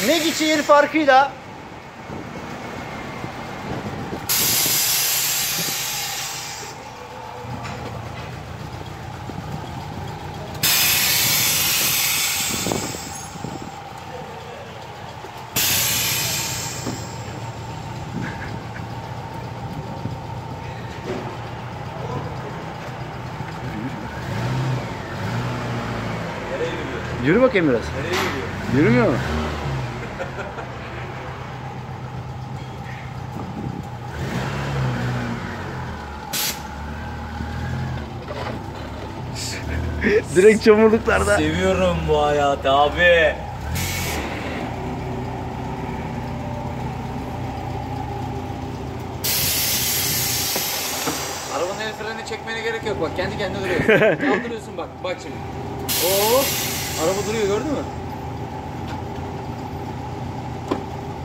Magic farkıyla yürü bakayım biraz. Nereye gidiyor? Yürümüyor mu? Direkt çamurluklarda. Seviyorum bu hayatı abi. Arabanın el freni çekmene gerek yok bak kendi kendine duruyor. Kaldırıyorsun bak şimdi. Oo, araba duruyor gördün mü?